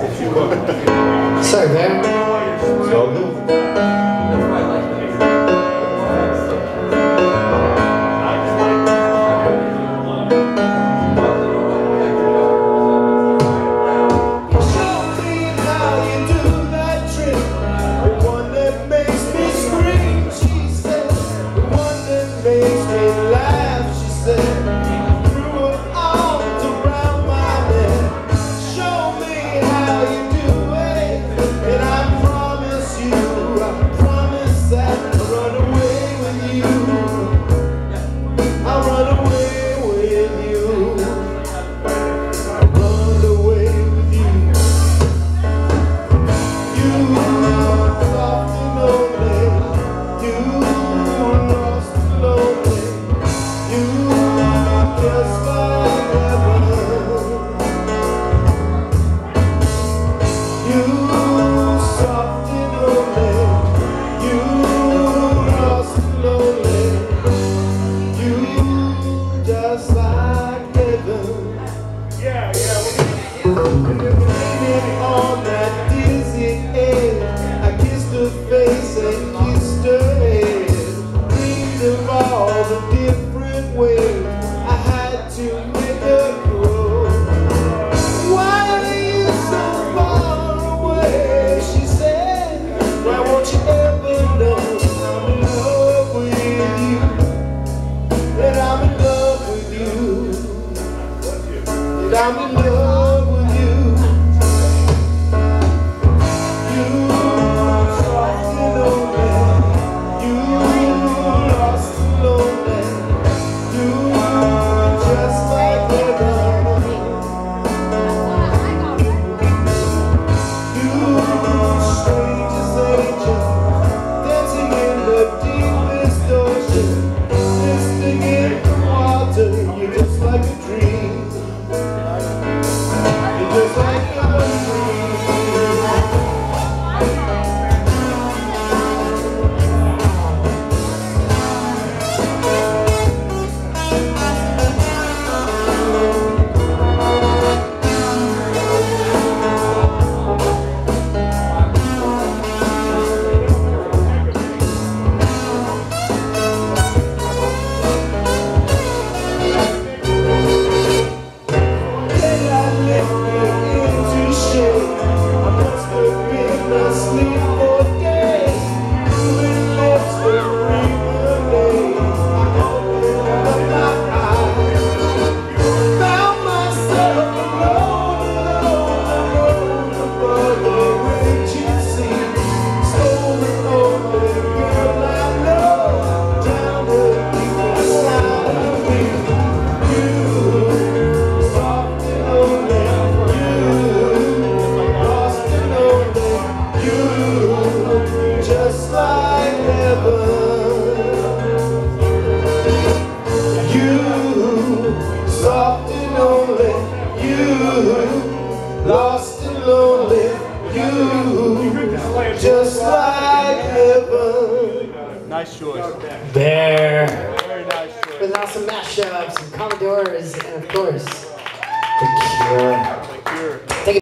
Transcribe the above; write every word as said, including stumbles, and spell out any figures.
Sorry, man. It's all good. On that dizzy edge, I kissed her face and kissed her head. Dreamed of all the different ways I had to make her grow. Why are you so far away? She said, why won't you ever know I'm in love with you? That I'm in love with you. That I'm in love. Lost and lonely, you, just like heaven. Nice choice. There. Very nice choice. With awesome mashups, some Commodores, and of course, The Cure. The Cure. Take a